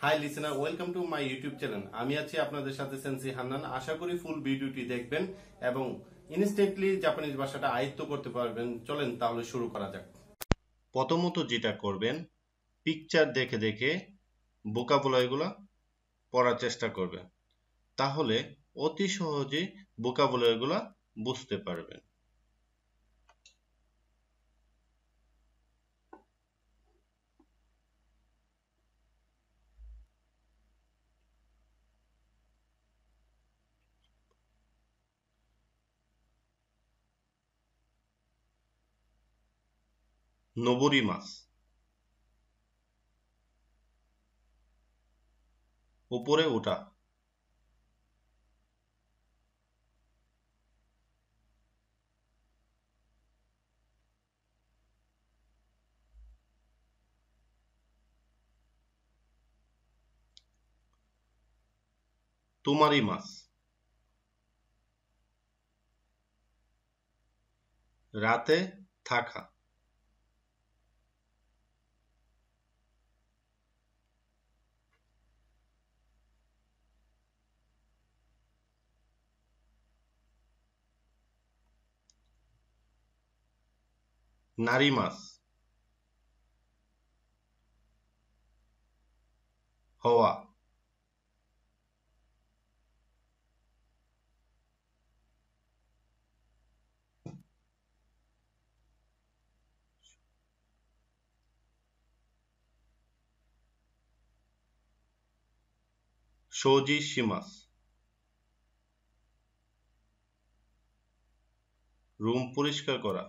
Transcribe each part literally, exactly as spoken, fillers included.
High listener, welcome to my YouTube channel. আমি আছি আপনাদের সাথে সেন্সি হান্নান। আশা করি ফুল ভিডিওটি দেখবেন এবং ইনস্ট্যান্টলি জাপানিজ ভাষাটা আয়ত্ত করতে পারবেন। চলেন তাহলে শুরু করা যাক। প্রথমত যেটা করবেন, পিকচার দেখে দেখে ভোকাবুলারিগুলো পড়ার চেষ্টা করবেন, তাহলে অতি সহজে ভোকাবুলারিগুলো বুঝতে পারবেন। নবরিমাস, উপরে ওঠা। তোমারিমাস, রাতে থাকা। নারিমাস, হওয়া। সোজি শিমাস, রুম পরিষ্কার করা।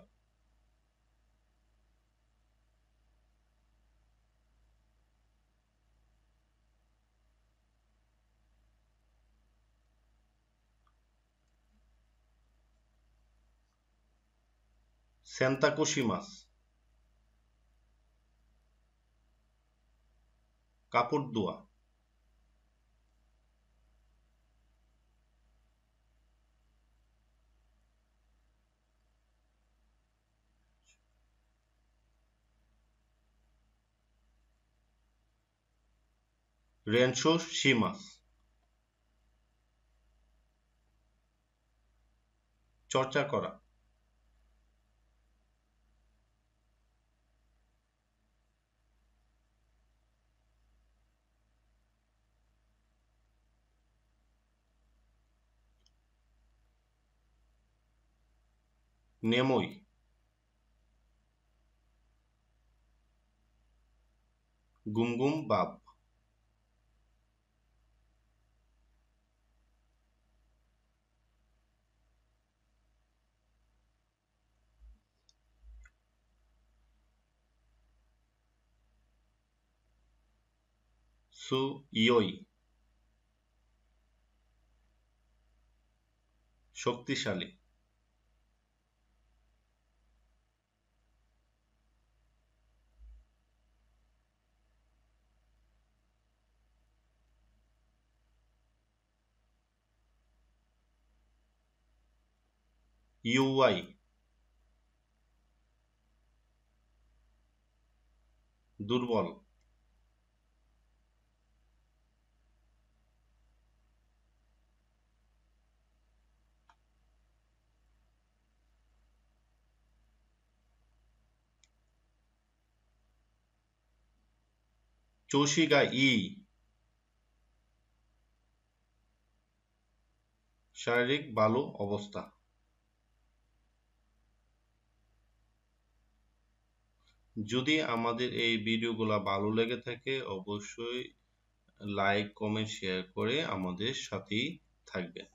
সেন্তাকুশিমাস, কাপড় ধোয়া। রেনশো শিমাস, চর্চা করা। নেমই, গুমগুম ভাব। সু ইয়োই, শক্তিশালী। ইউআই, দুর্বল। চৌশিগা ই, শারীরিক ভালো অবস্থা। যদি আমাদের এই ভিডিওগুলো ভালো লেগে থাকে, অবশ্যই লাইক, কমেন্ট, শেয়ার করে আমাদের সাথেই থাকবেন।